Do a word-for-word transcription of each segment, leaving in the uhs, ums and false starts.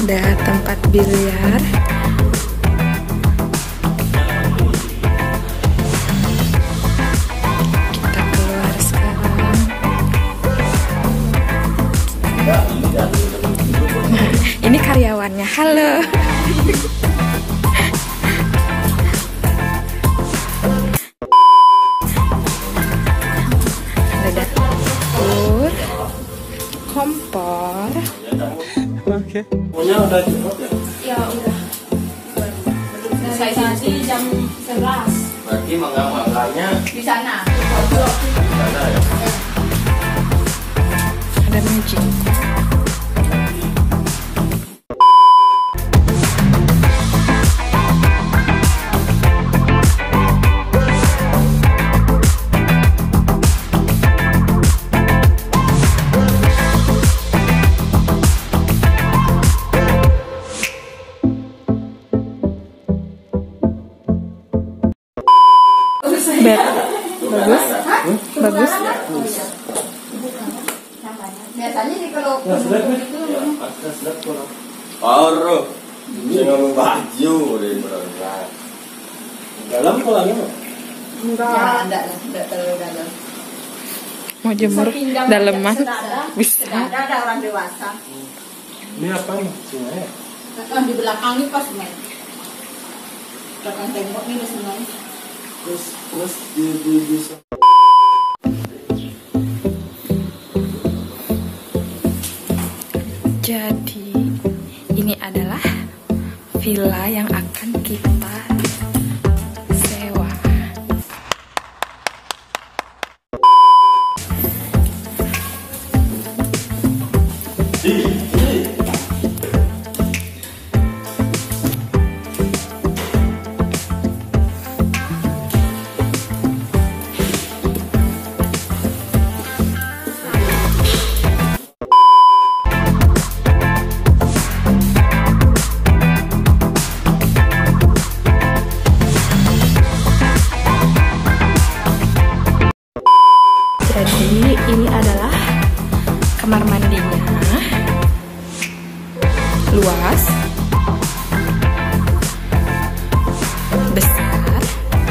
Ada tempat biliar. Kita keluar sekarang. Ini karyawannya. Halo. Ada dapur, kompor. Oke. Punya udah cepet ya? Ya udah. Selesai nanti jam sebelas. Berarti mangga-mangganya Di sana. di sana ya? Ada magic. Bed. Bagus. Bagus. Biasanya di kalau Oro. Ini ngomong baju deh beneran. Dalam kolanya mah? enggak ada, enggak terlalu dalam. Mau jemur daleman. Bisa. Ada ada orang dewasa. Ini apa nih? Sungai. Kan di belakang ini pas main. Belakang tembok ini sebenarnya. Terus terus di di bisa. Jadi ini adalah villa yang akan kita sewa. Jadi ini adalah kamar mandinya, luas, besar.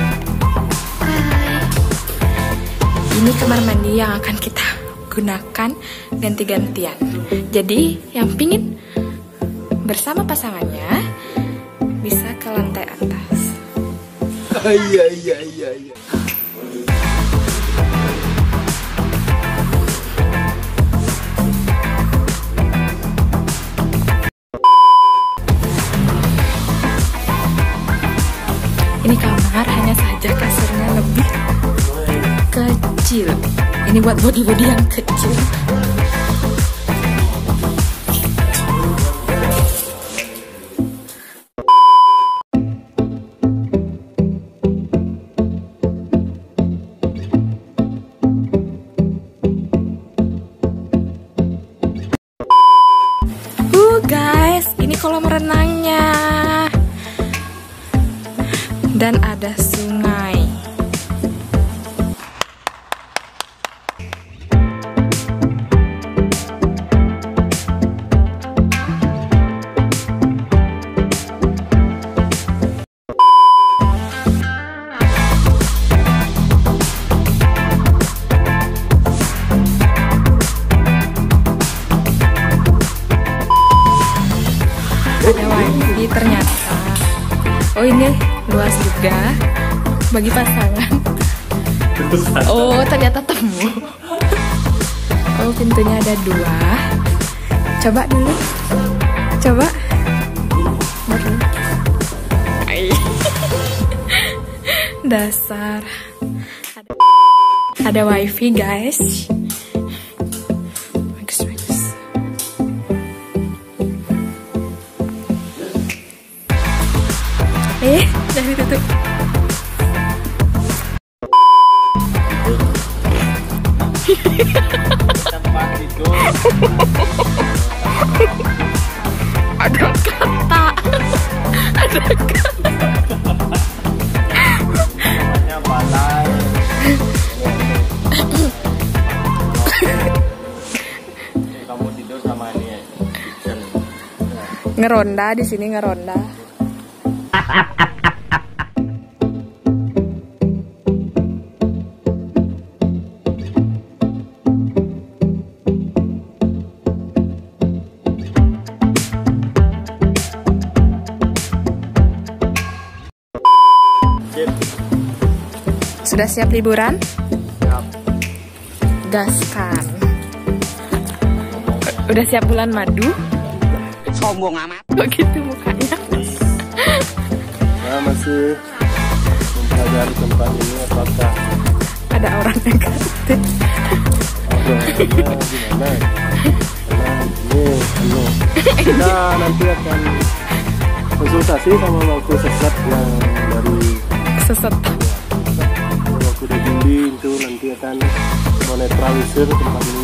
Hai. Ini kamar mandi yang akan kita gunakan ganti-gantian. Jadi yang pingin bersama pasangannya bisa ke lantai atas. Iya iya iya iya. Ini kamar, hanya saja kasurnya lebih kecil. Ini buat body-body yang kecil. Uh guys, ini kolam renangnya. Dan ada sungai. Ada wifi ternyata. Oh ini luas juga bagi pasangan. Oh ternyata temu. Oh pintunya ada dua. Coba dulu. Coba. Baru. Ay. Dasar. Ada, ada wifi guys. Bagus bagus. Eh, udah ditutup. Tempat itu. Ada kata. Ada kata. Namanya balai. Kamu tidur sama ini. Ngeronda di sini ngeronda. Sudah siap liburan? Siap. Gaskan. Udah siap bulan madu? Sombong amat. Begitu mukanya. Nah, masih mempelajari tempat ini apakah Ada orang negatif. ada gimana? Karena ini penuh. Kita nanti akan konsultasi sama waktu sesat yang dari Sesat. waktu dari Gindi itu nanti akan menetralisir tempat ini